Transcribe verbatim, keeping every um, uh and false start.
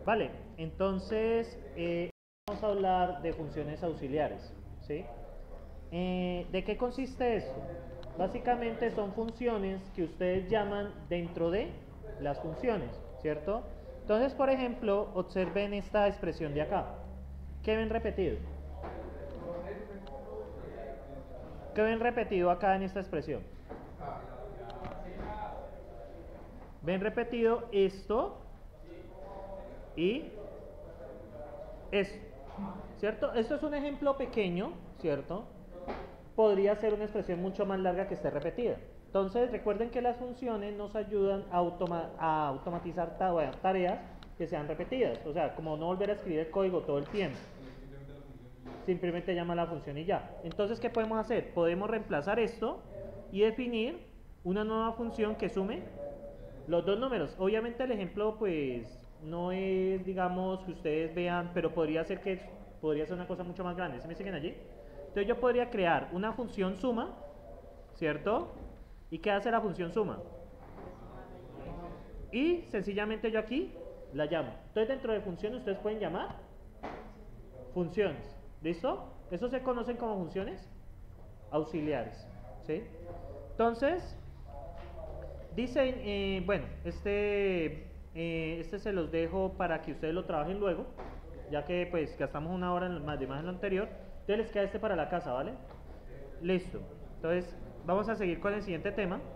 Vale, entonces eh, vamos a hablar de funciones auxiliares, ¿sí? Eh, ¿de qué consiste esto? Básicamente son funciones que ustedes llaman dentro de las funciones, ¿cierto? Entonces, por ejemplo, observen esta expresión de acá. ¿Qué ven repetido? ¿Qué ven repetido acá en esta expresión? Ven repetido esto y esto, ¿cierto? Esto es un ejemplo pequeño, ¿cierto? Podría ser una expresión mucho más larga que esté repetida. Entonces, recuerden que las funciones nos ayudan a, automa a automatizar tareas que sean repetidas. O sea, como no volver a escribir el código todo el tiempo. Simplemente llama la función y ya. Entonces, ¿qué podemos hacer? Podemos reemplazar esto y definir una nueva función que sume los dos números. Obviamente el ejemplo, pues, no es, digamos, que ustedes vean, pero podría ser que podría ser una cosa mucho más grande. ¿Se me siguen allí? Entonces yo podría crear una función suma, ¿cierto? ¿Y qué hace la función suma? Y sencillamente yo aquí la llamo. Entonces dentro de funciones ustedes pueden llamar funciones. ¿Listo? Eso se conocen como funciones auxiliares. ¿Sí? Entonces, dicen, eh, bueno, este, eh, este se los dejo para que ustedes lo trabajen luego, ya que pues gastamos una hora en, más de más en lo anterior. Entonces les queda este para la casa, ¿vale? Listo. Entonces, vamos a seguir con el siguiente tema.